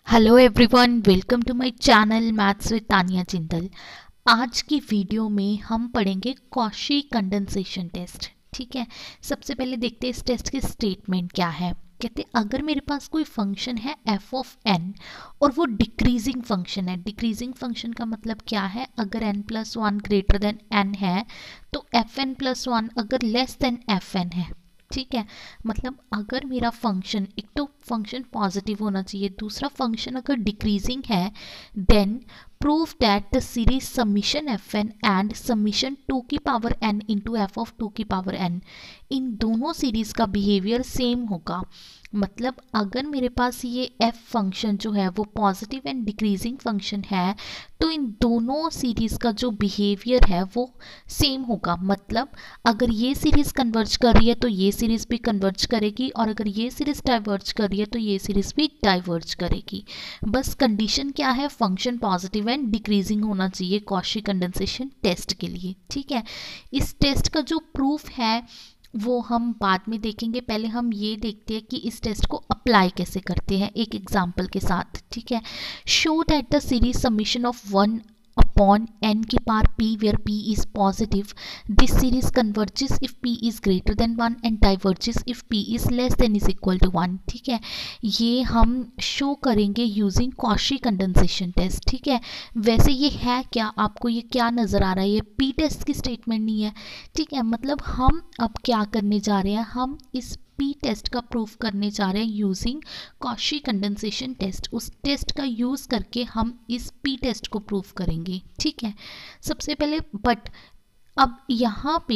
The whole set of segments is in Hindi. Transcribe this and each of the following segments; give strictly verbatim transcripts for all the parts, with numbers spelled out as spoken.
Hello everyone, welcome to my channel maths with Tania Jindal. आज की वीडियो में हम पढ़ेंगे कॉशी कंडेंसेशन टेस्ट। ठीक है, सबसे पहले देखते हैं इस टेस्ट की स्टेटमेंट क्या है। कहते हैं अगर मेरे पास कोई फंक्शन है एफ ऑफ एन और वो डिक्रीजिंग फंक्शन है। डिक्रीजिंग फंक्शन का मतलब क्या है? अगर n plus one greater than n है तो एफ एन प्लस वन अगर लेस देन एफ एन है। ठीक है, मतलब अगर मेरा फंक्शन, एक तो फंक्शन पॉजिटिव होना चाहिए, दूसरा फंक्शन अगर डिक्रीजिंग है, then prove that the series summation F N and summation two की power N into F of two की पावर एन, इन दोनों सीरीज का बिहेवियर सेम होगा। मतलब अगर मेरे पास ये एफ फंक्शन जो है वो पॉजिटिव एंड डिक्रीजिंग फंक्शन है तो इन दोनों सीरीज का जो बिहेवियर है वो सेम होगा। मतलब अगर ये सीरीज कन्वर्ज कर रही है तो ये सीरीज भी कन्वर्ज करेगी, और अगर ये सीरीज डाइवर्ज कर रही है तो ये सीरीज भी डाइवर्ज करेगी। बस कंडीशन क्या है? फंक्शन पॉजिटिव एंड डिक्रीजिंग होना चाहिए कॉशी कंडेंसेशन टेस्ट के लिए। ठीक है, इस टेस्ट का जो प्रूफ है वो हम बाद में देखेंगे। पहले हम ये देखते हैं कि इस टेस्ट को अप्लाई कैसे करते हैं एक एग्जांपल के साथ। ठीक है, show that the series summation of one upon n की power p where p is positive, this series converges if p is greater than one and diverges if p is less than is equal to one। ठीक है, ये हम शो करेंगे यूजिंग कॉशी कंडेंसेशन टेस्ट। ठीक है, वैसे ये है क्या? आपको ये क्या नज़र आ रहा है? ये p टेस्ट की स्टेटमेंट नहीं है। ठीक है, मतलब हम अब क्या करने जा रहे हैं, हम इस पी टेस्ट का प्रूफ करने जा रहे हैं यूजिंग कॉशी कंडेंसेशन टेस्ट। उस टेस्ट का यूज़ करके हम इस पी टेस्ट को प्रूफ करेंगे। ठीक है, सबसे पहले बट अब यहाँ पे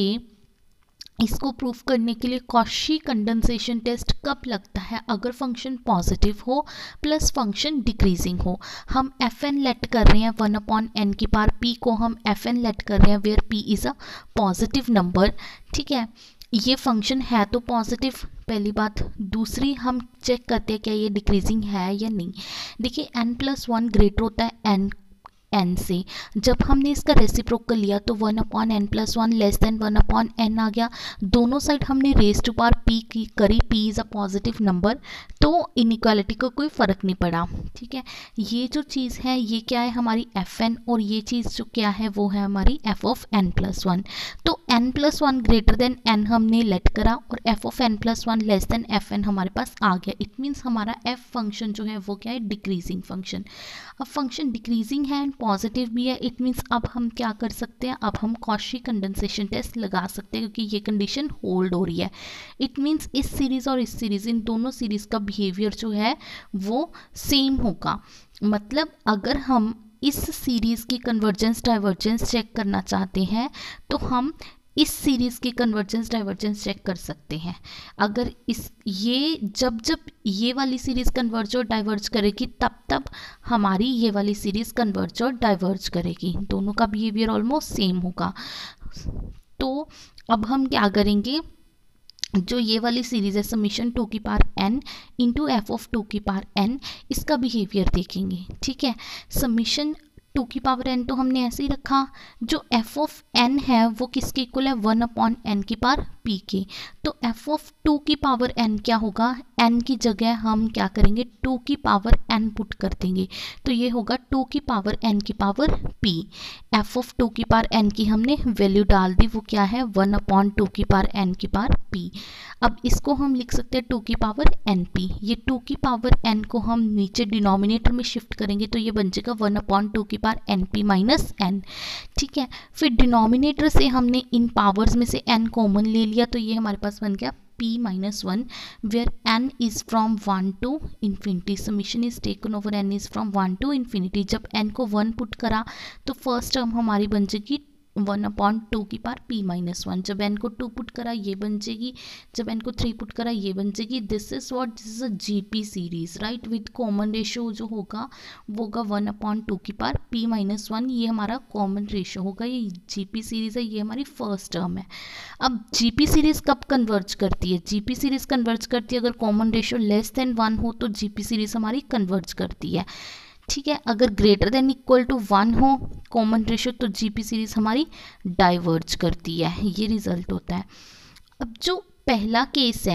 इसको प्रूफ करने के लिए कॉशी कंडेंसेशन टेस्ट कब लगता है? अगर फंक्शन पॉजिटिव हो प्लस फंक्शन डिक्रीजिंग हो। हम एफ एन लेट कर रहे हैं वन अपॉन एन की पावर पी को हम एफ एन लेट कर रहे हैं where p is a positive number. ठीक है, ये फंक्शन है तो पॉजिटिव, पहली बात। दूसरी हम चेक करते हैं क्या ये डिक्रीजिंग है या नहीं। देखिए एन प्लस वन ग्रेटर होता है एन एन से। जब हमने इसका रेसिप्रोकल लिया तो one upon n plus one less than one upon n आ गया। दोनों साइड हमने रेस टू पावर पी की करी, p is a positive number, तो इनइक्वालिटी का कोई फ़र्क नहीं पड़ा। ठीक है, ये जो चीज़ है ये क्या है? हमारी एफ एन, और ये चीज़ जो क्या है वो है हमारी f of n plus one. तो n plus one greater than n हमने लेट करा और f of n plus one less than f n हमारे पास आ गया। इट मीन्स हमारा एफ फंक्शन जो है वो क्या है? Decreasing function. अब फंक्शन डिक्रीजिंग है एंड पॉजिटिव भी है, इट मीन्स अब हम क्या कर सकते हैं? अब हम कॉशी कंडेंसेशन टेस्ट लगा सकते हैं क्योंकि ये कंडीशन होल्ड हो रही है। इट मीन्स इस सीरीज़ और इस सीरीज़, इन दोनों सीरीज़ का बिहेवियर जो है वो सेम होगा। मतलब अगर हम इस सीरीज़ की कन्वर्जेंस डाइवर्जेंस चेक करना चाहते हैं तो हम इस सीरीज़ की कन्वर्जेंस डाइवर्जेंस चेक कर सकते हैं। अगर इस ये जब जब ये वाली सीरीज़ कन्वर्ज और डाइवर्ज करेगी तब तब हमारी ये वाली सीरीज़ कन्वर्ज और डाइवर्ज करेगी। दोनों का बिहेवियर ऑलमोस्ट सेम होगा। तो अब हम क्या करेंगे, जो ये वाली सीरीज़ है समीशन टू की power N into F of two की पावर एन, इसका बिहेवियर देखेंगे। ठीक है, समीशन टू की पावर एन तो हमने ऐसे ही रखा। जो एफ ऑफ एन है वो किसके इक्वल है? वन अपॉन एन की पावर पी के। तो एफ ऑफ टू की पावर एन क्या होगा? एन की जगह हम क्या करेंगे? टू की पावर एन पुट कर देंगे, तो ये होगा टू की पावर एन की power p. F of two की पावर एन की हमने वैल्यू डाल दी, वो क्या है? वन अपॉन टू की पावर एन की पावर पी। अब इसको हम लिख सकते हैं टू की पावर एन पी। ये टू की पावर एन को हम नीचे डिनोमिनेटर में शिफ्ट करेंगे तो ये बन जाएगा वन अपॉन टू की power n p minus n. ठीक है, फिर डिनोमिनेटर से हमने इन पावर्स में से एन कॉमन ले लिया तो ये हमारे पास बन गया p minus one where n is from one to infinity. Summation is taken over n is from one to infinity. जब n को वन पुट करा तो फर्स्ट टर्म हमारी बन जाएगी वन अपॉन टू की पावर p माइनस वन। जब n को टू पुट करा ये बन जाएगी, जब n को थ्री पुट करा ये बन जाएगी। This is what, this is a GP series, right, with common ratio जो होगा वो होगा वन अपॉन टू की पावर p माइनस वन। ये हमारा कॉमन रेशियो होगा, ये जीपी सीरीज है, ये हमारी फर्स्ट टर्म है। अब जीपी सीरीज कब कन्वर्ज करती है? जीपी सीरीज कन्वर्ज करती है अगर common ratio less than one हो तो जीपी सीरीज हमारी कन्वर्ज करती है। ठीक है, अगर greater than equal to one हो कॉमन रेशियो तो जीपी सीरीज हमारी डाइवर्ज करती है। ये रिजल्ट होता है। अब जो पहला केस है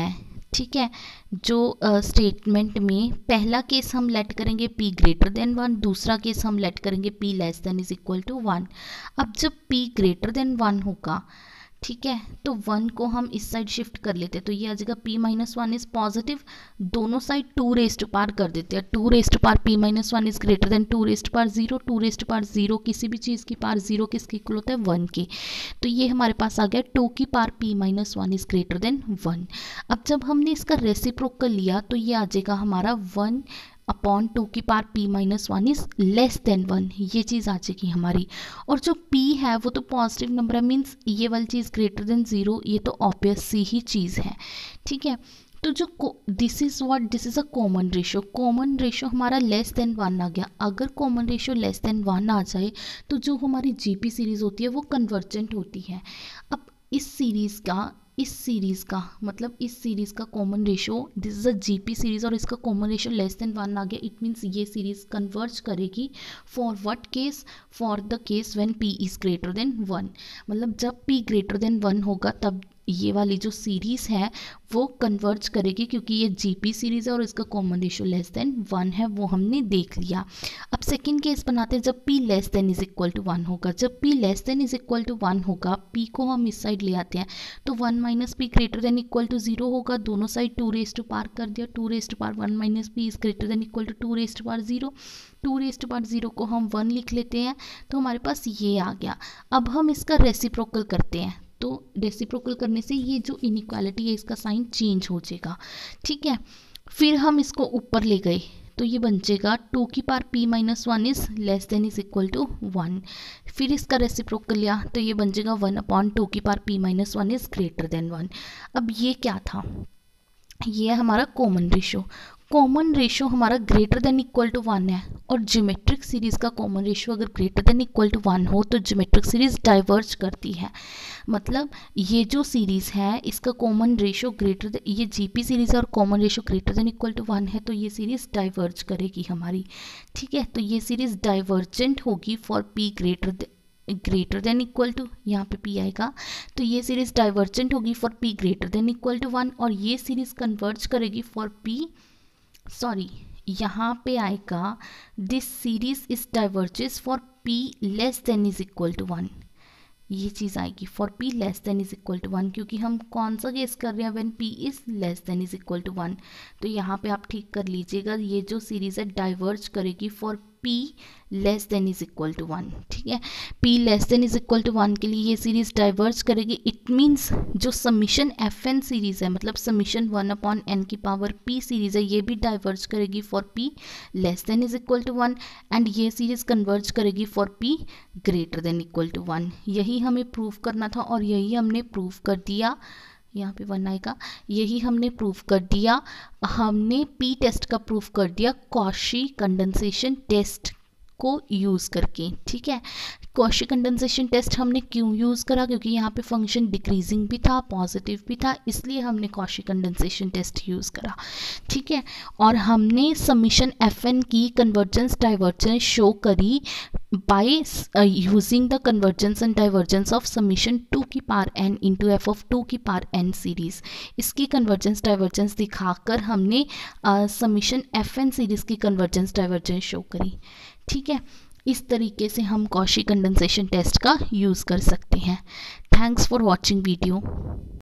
ठीक है। जो स्टेटमेंट uh, में पहला केस हम लेट करेंगे p ग्रेटर देन वन, दूसरा केस हम लेट करेंगे p less than is equal to one. अब जब p ग्रेटर देन वन होगा, ठीक है, तो वन को हम इस साइड शिफ्ट कर लेते हैं, तो ये आ जाएगा p minus one is positive, दोनों साइड टू रेस्ट पार कर देते हैं, two raised power p minus one is greater than two raised power zero, two raised power zero किसी भी चीज़ की पार जीरो किसके इक्वल होता है वन के, तो ये हमारे पास आ गया टू की power p minus one is greater than one. अब जब हमने इसका रेसिप्रोकल लिया तो ये आ जाएगा हमारा वन अपॉन टू की power p minus one is less than one, ये चीज़ आ जाएगी हमारी। और जो p है वो तो पॉजिटिव नंबर है, मीन्स ये वाली चीज़ ग्रेटर देन ज़ीरो, ये तो ऑब्वियस सी ही चीज़ है, ठीक है। तो जो this is what this is a common ratio, common ratio हमारा लेस देन वन आ गया। अगर common ratio less than one आ जाए तो जो हमारी जीपी सीरीज़ होती है वो कन्वर्जेंट होती है। अब इस सीरीज़ का इस सीरीज़ का मतलब इस सीरीज़ का common ratio, this is a GP series और इसका common ratio less than one आ गया, इट मीन्स ये सीरीज़ कन्वर्ज करेगी for what case, for the case when p is greater than one. मतलब जब p ग्रेटर देन वन होगा तब ये वाली जो सीरीज़ है वो कन्वर्ज करेगी, क्योंकि ये जीपी सीरीज़ है और इसका common ratio less than one है, वो हमने देख लिया। अब सेकंड केस बनाते हैं जब p less than is equal to one होगा। जब p less than is equal to one होगा, p को हम इस साइड ले आते हैं तो one minus P greater than equal to zero होगा, दोनों side two raise to power कर दिया, two raise to power one minus P is greater than equal to two raise to power zero, two raise to power zero को हम वन लिख लेते हैं, तो हमारे पास ये आ गया। अब हम इसका रेसिप्रोकल करते हैं, तो रेसिप्रोकल करने से ये जो इनइक्वालिटी है इसका साइन चेंज हो जाएगा, ठीक है। फिर हम इसको ऊपर ले गए तो ये बन जाएगा टू की power p minus one is less than is equal to one. फिर इसका रेसिप्रोकल लिया तो ये बन जाएगा वन अपॉन टू की power p minus one is greater than one. अब ये क्या था, ये हमारा कॉमन रेशो। कॉमन रेशो हमारा greater than equal to one है और ज्योमेट्रिक सीरीज़ का कॉमन रेशो अगर greater than equal to one हो तो ज्योमेट्रिक सीरीज़ डाइवर्ज करती है। मतलब ये जो सीरीज़ है इसका कॉमन रेशो ग्रेटर देन, ये जीपी सीरीज़ है और common ratio greater than equal to one है, तो ये सीरीज़ डाइवर्ज करेगी हमारी, ठीक है। तो ये सीरीज़ डाइवर्जेंट होगी for P greater greater than equal to, यहाँ पे p आएगा, तो ये सीरीज़ डाइवर्जेंट होगी for p greater than equal to one, और ये सीरीज़ कन्वर्ज करेगी फॉर p सॉरी यहाँ पे आएगा this series is diverges for p less than is equal to one, ये चीज़ आएगी for p less than is equal to one, क्योंकि हम कौन सा केस कर रहे हैं when p is less than is equal to one. तो यहाँ पे आप ठीक कर लीजिएगा, ये जो सीरीज़ है डाइवर्ज करेगी for p less than is equal to one, ठीक है। p less than is equal to one के लिए ये सीरीज़ डाइवर्ज करेगी, इट मीन्स जो समीशन एफ एन सीरीज़ है, मतलब समीशन वन अपॉन एन की पावर p सीरीज़ है, ये भी डाइवर्ज करेगी for p less than is equal to one, and ये सीरीज़ कन्वर्ज करेगी for p greater than equal to one. यही हमें प्रूव करना था और यही हमने प्रूव कर दिया, यहाँ पे वन आएगा, यही हमने प्रूफ कर दिया। हमने पी टेस्ट का प्रूफ कर दिया कॉशी कंडेंसेशन टेस्ट को यूज़ करके, ठीक है। कॉशी कंडेंसेशन टेस्ट हमने क्यों यूज़ करा, क्योंकि यहाँ पे फंक्शन डिक्रीजिंग भी था पॉजिटिव भी था, इसलिए हमने कॉशी कंडेंसेशन टेस्ट यूज़ करा, ठीक है। और हमने समीशन एफ एन की कन्वर्जेंस डाइवर्जेंस शो करी by using the convergence and divergence of summation two की power N into F of two की पार एन सीरीज़। इसकी कन्वर्जेंस डाइवर्जेंस दिखाकर हमने समीशन एफ एन सीरीज़ की कन्वर्जेंस डाइवर्जेंस शो करी, ठीक है। इस तरीके से हम कॉशी कंडेंसेशन टेस्ट का यूज़ कर सकते हैं। Thanks for watching video.